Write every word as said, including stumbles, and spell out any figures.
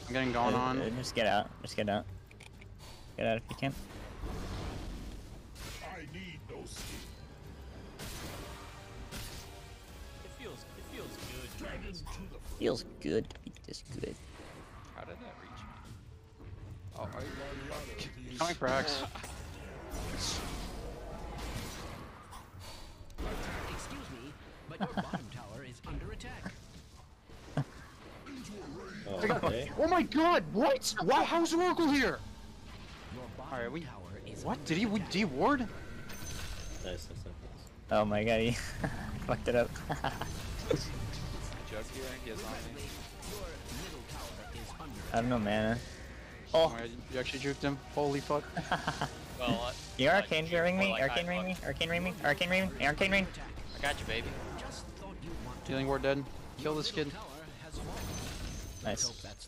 I'm getting going Uh, on. uh, Just get out. Just get out. Get out if you can. I need no skill. It feels, it feels good. Dragon to the front. Feels good to be this good. How did that reach me? Oh, are you? Coming for X. Excuse me, but your bottom tower is under attack. Oh, okay. Oh my god, what? Wow, how's Oracle here? Your bottom Alright, we. tower is What? under Did he attack. D ward? Nice, nice, nice. Oh my god, he fucked it up. Jug here, he has on me. Your middle tower is under I have no mana. Oh, Alright, you actually juked him. Holy fuck. Well, uh, you like, arcane ring me, more like arcane I ring me, fucked. arcane ring me, arcane ring me, arcane ring. attack. I got you, baby. Just thought you'd want to. Healing ward dead. Kill this kid. Tower has fallen. Nice. Hope that's